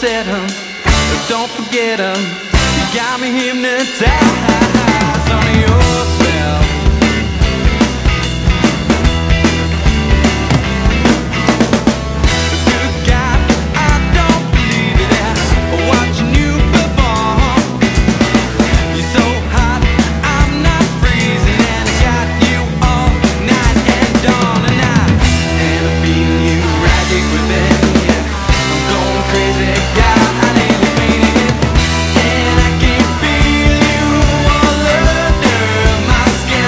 said 'em, but don't forget 'em. You got me hypnotized under your spell. Good God, I don't believe it. Watching you perform, you're so hot, I'm not freezing, and I got you all night and dawn and night, and I'm feeling you right here within. I'm going crazy, God, I need to beat it, and I can feel you all under my skin.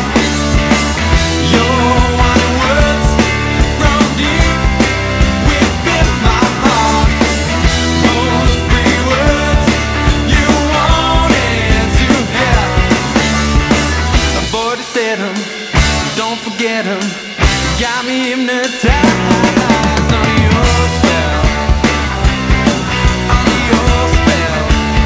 Your wanting words from deep within my heart. Those three words you wanted to hear. I've already said 'em, don't forget 'em. You got me hypnotized under your spell. Under your spell.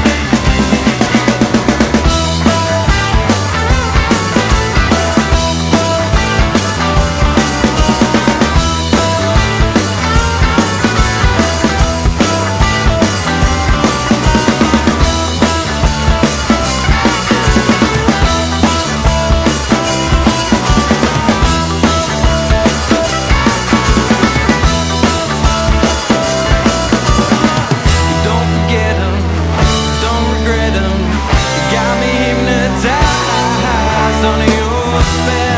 Don't forget 'em, don't regret 'em. You got me hypnotized under your spell.